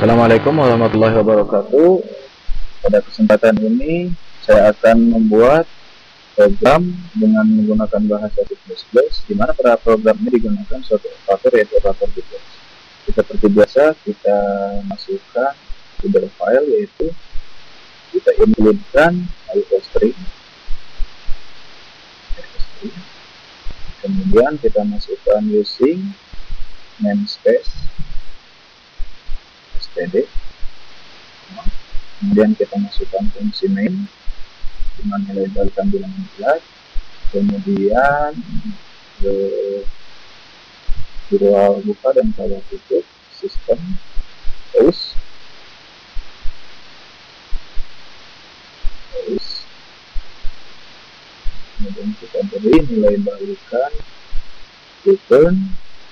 Assalamualaikum warahmatullahi wabarakatuh. Pada kesempatan ini saya akan membuat program dengan menggunakan bahasa C++, di mana pada program ini digunakan suatu operator, yaitu operator difference. Seperti biasa, kita masukkan header file, yaitu kita include-kan hello string, kemudian kita masukkan using namespace std, kemudian kita masukkan fungsi main dengan nilai balikan bilangan bulat, kemudian virtual buka dan saya tutup sistem terus kemudian kita beri nilai balikan return.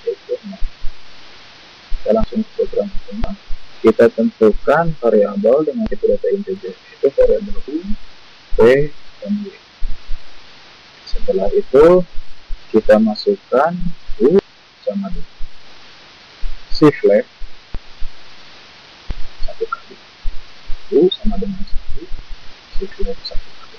Kita langsung ke program utama. Kita tentukan variabel dengan tipe data integer, yaitu variabel u, p, dan y. Setelah itu kita masukkan u sama dengan shift left satu kali, u sama dengan 1, shift left satu kali.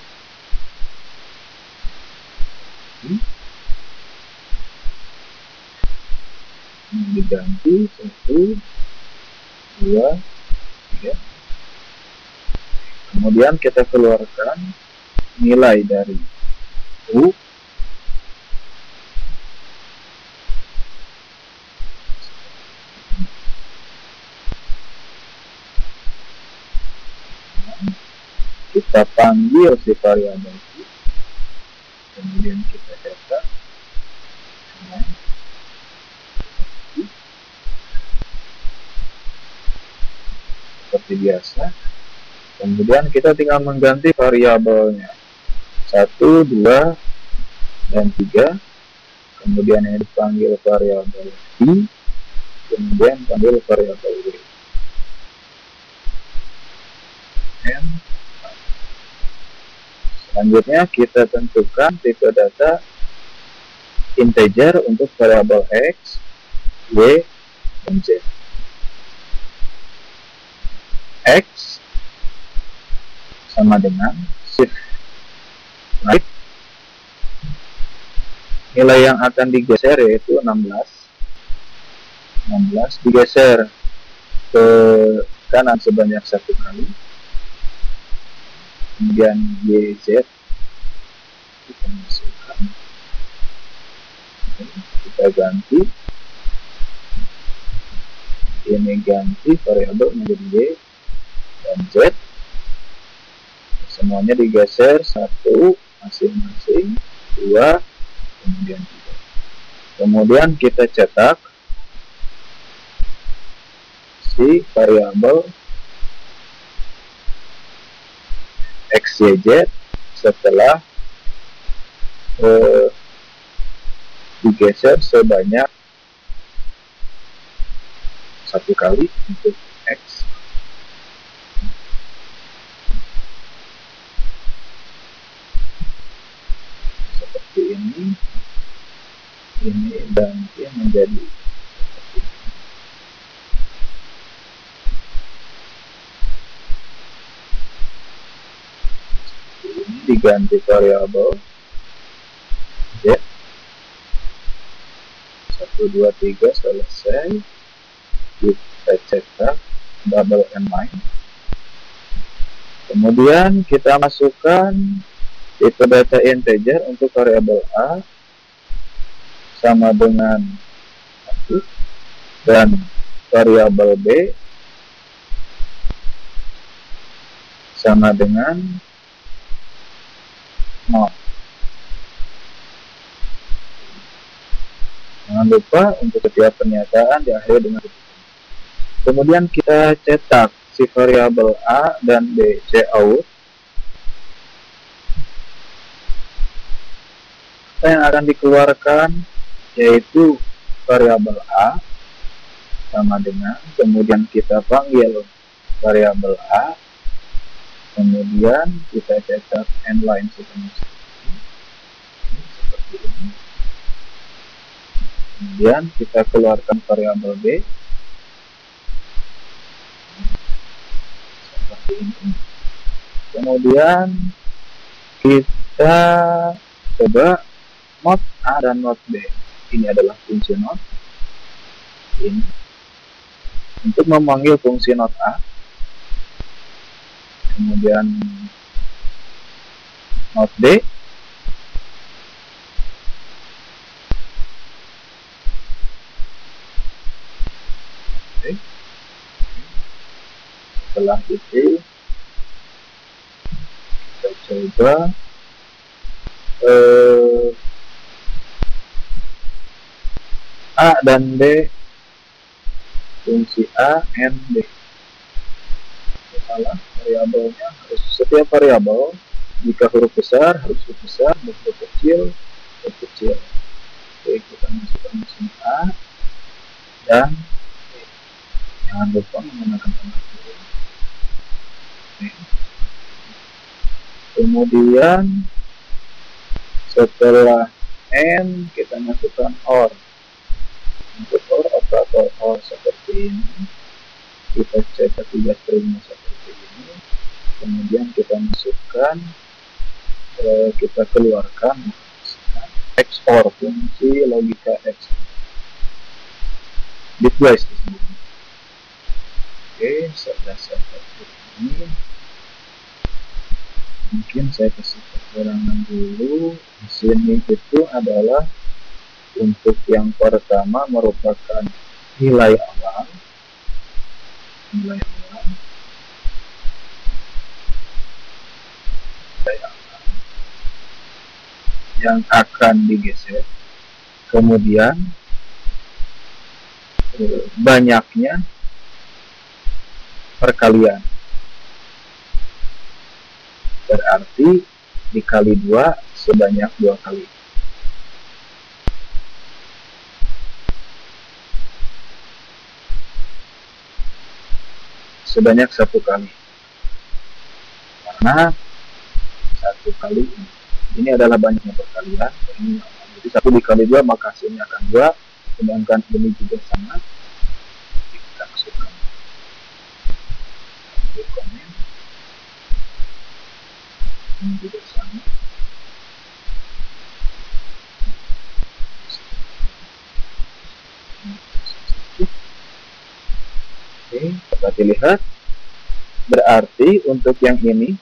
Diganti 1, 2, 3. Kemudian kita keluarkan nilai dari u kita panggil si variabel u, kemudian kita cetak seperti biasa. Kemudian kita tinggal mengganti variabelnya 1, 2, dan 3. Kemudian yang dipanggil variabel i, kemudian panggil variabel w. Selanjutnya kita tentukan tipe data integer untuk variabel x, y, dan z. X sama dengan shift right, nilai yang akan digeser yaitu 16 digeser ke kanan sebanyak 1 kali. Kemudian YZ kita masukkan, kita ganti, ini ganti variabel menjadi Y dan Z, semuanya digeser 1 masing-masing, 2, kemudian 3. Kemudian kita cetak si variabel XYZ setelah digeser sebanyak 1 kali untuk X. Seperti ini ganti menjadi diganti variabel Z 1, 2, 3 selesai. Kita cetak double and line, kemudian kita masukkan tipe data integer untuk variabel A sama dengan 1 dan variabel B sama dengan 0. Jangan lupa untuk setiap pernyataan diakhiri dengan titik. Kemudian kita cetak si variabel A dan B cout. Apa yang akan dikeluarkan yaitu variabel A sama dengan, kemudian kita panggil variabel A, kemudian kita cetak endline seperti ini. Kemudian kita keluarkan variabel B, ini. Kemudian kita coba not A dan not B. Ini adalah fungsi not. Ini untuk memanggil fungsi not A, kemudian not B, setelah itu kita coba A dan B, fungsi A and B. Salah, variabelnya harus setiap variabel jika huruf besar harus huruf besar, dan huruf kecil huruf kecil. Oke, kita masukkan di sini A dan B. Jangan lupa menggunakan tanda kurung. Kemudian setelah N kita masukkan OR. Untuk OR, operator OR seperti ini. Kita cetak 3 stringnya seperti ini. Kemudian kita masukkan, kita keluarkan XOR, fungsi logika XOR. Bitwise disebutnya. Oke, sudah seperti ini. Mungkin saya kasih keterangan dulu. Di sini itu adalah untuk yang pertama merupakan nilai awal, yang akan digeser. Kemudian banyaknya perkalian, berarti dikali 2 sebanyak 2 kali. Sebanyak 1 kali, karena 1 kali ini adalah banyaknya perkalian. Jadi 1 dikali 2 maka hasilnya akan 2, sedangkan ini juga sama. Kita masukkan komen, ini juga sama. Oke, dapat dilihat. Berarti untuk yang ini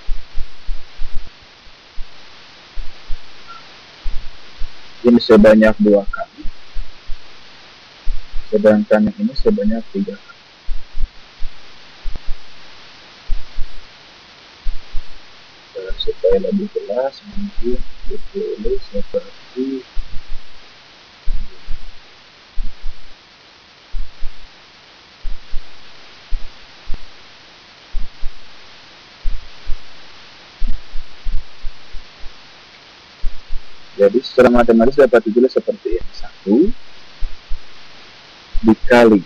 sebanyak 2 kali, sedangkan yang ini sebanyak 3 kali. Supaya lebih jelas, mungkin ditulis seperti jadi secara matematis dapat ditulis seperti ini. 1 dikali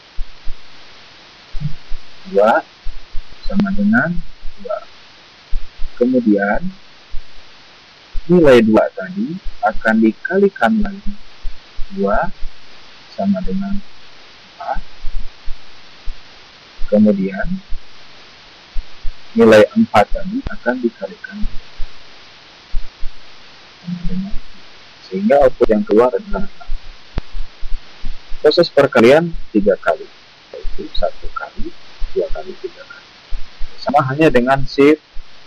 2 sama dengan 2. Kemudian nilai 2 tadi akan dikalikan lagi 2 sama dengan 4. Kemudian nilai 4 tadi akan dikalikan sama dengan, sehingga output yang keluar adalah 6. Proses perkalian 3 kali, yaitu 1 kali, 2 kali, 3 kali. Sama hanya dengan shift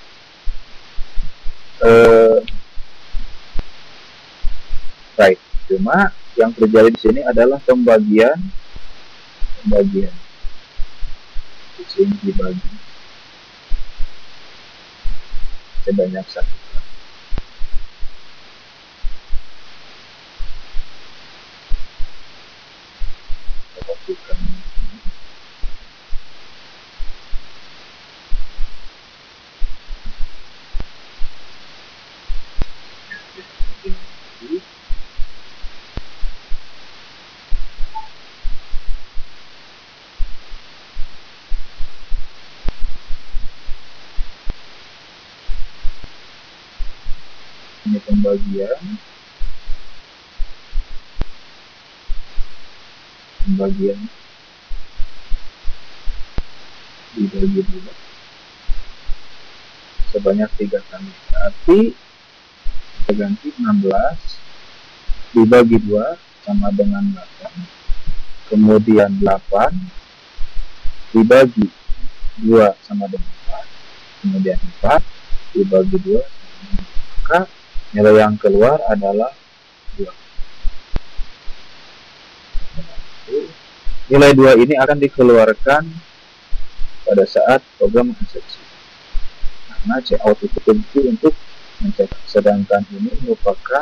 right. Cuma yang terjadi di sini adalah pembagian. Di sini dibagi sebanyak 1 kali. Lakukan ini pembagian dibagi 2. sebanyak 3 kali. Berarti kita ganti 16 dibagi 2 sama dengan 8. Kemudian 8 dibagi 2 sama dengan 4. Kemudian 4 dibagi 2 sama dengan 2. Maka nilai yang keluar adalah 2. Nilai 2 ini akan dikeluarkan pada saat program mengeksekusi. Karena cout itu kunci untuk mencetak, sedangkan ini merupakan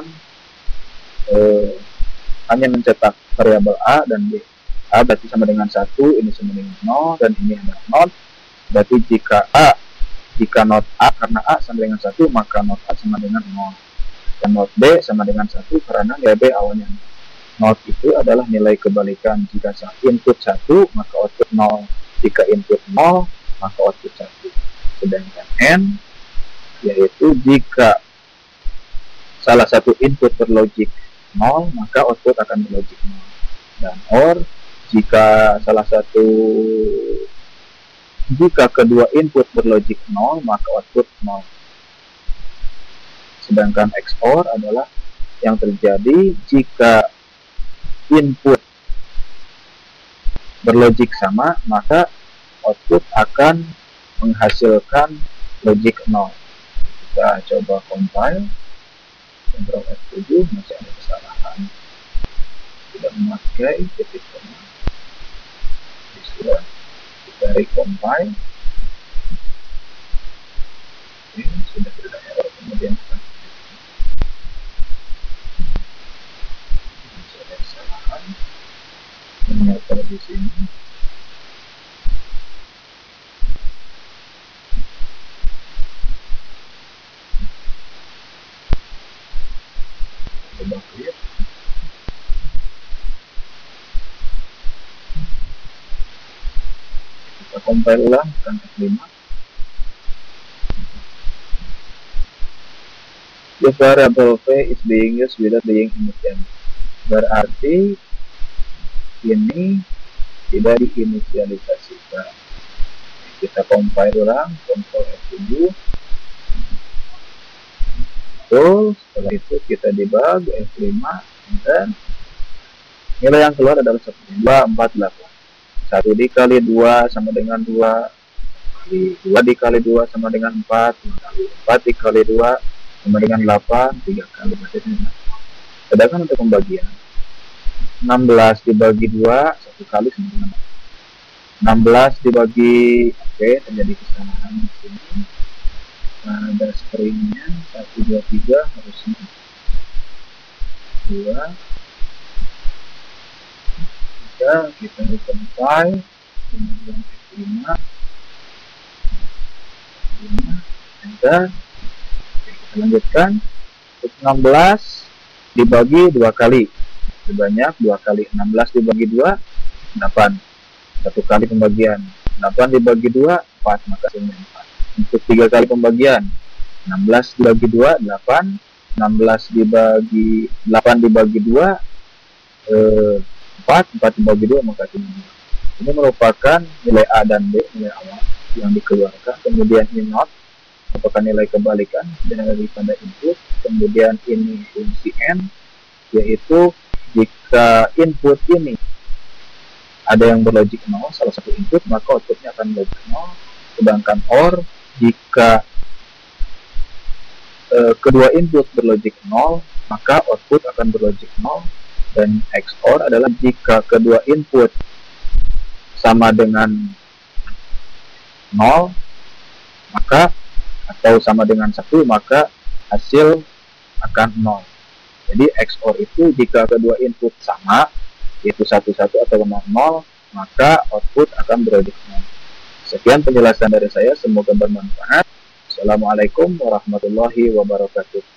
hanya mencetak variabel A dan B. A berarti sama dengan 1, ini sama dengan 0, dan ini adalah not. Berarti jika not A, karena A sama dengan 1, maka not A sama dengan 0. Dan not B sama dengan 1 karena nilai B awalnya 0. Not itu adalah nilai kebalikan. Jika input 1, maka output 0. Jika input 0, maka output 1. Sedangkan N, yaitu jika salah satu input berlogik 0, maka output akan berlogik 0. Dan OR, jika kedua input berlogik 0, maka output 0. Sedangkan XOR adalah yang terjadi jika input berlogik sama, maka output akan menghasilkan logik 0. Kita coba compile, Ctrl F7, masih ada kesalahan, tidak memakai titik koma. Sudah, kita recompile. Oke, sudah tidak error. Kemudian kita masih ada kesalahan, ternyata di sini. Coba clear. Kita compile ulang kan F5. The variable P is being used without being initialized. Berarti ini tidak diinisialisasikan. Kita compile ulang, Ctrl F7. Setelah itu kita debug F5, dan nilai yang keluar adalah 248. 1 dikali 2 sama dengan 2, 2 dikali 2 sama dengan 4, 4 dikali 2 sama dengan 8, 3 kali. Sedangkan untuk pembagian 16 dibagi 2, 1 kali sama dengan 16 dibagi, oke, terjadi kesalahan di sini. Ada stringnya 1, 2, 3 harusnya 2. Kita recompile, kemudian F5, enter. Kita lanjutkan. 16 dibagi 2 kali, sebanyak 2 kali. 16 dibagi 2, 8. 1 kali pembagian. 8 dibagi 2, 4, maka hasilnya 4. Untuk 3 kali pembagian, 16 dibagi 2, 8. 16 dibagi 8 dibagi 2, 4 dibagi 2, maka hasilnya 2. Ini merupakan nilai A dan B, nilai awal yang dikeluarkan. Kemudian ini not, merupakan nilai kebalikan daripada input. Kemudian ini fungsi N, yaitu jika input ini ada yang berlogik 0, salah satu input, maka outputnya akan berlogik 0. Sedangkan OR, jika kedua input berlogik 0, maka output akan berlogik 0. Dan XOR adalah jika kedua input sama dengan 0, maka atau sama dengan 1, maka hasil akan 0. Jadi XOR itu jika kedua input sama, yaitu 1, 1 atau 0, maka output akan berlogik 0. Sekian penjelasan dari saya, semoga bermanfaat. Assalamualaikum warahmatullahi wabarakatuh.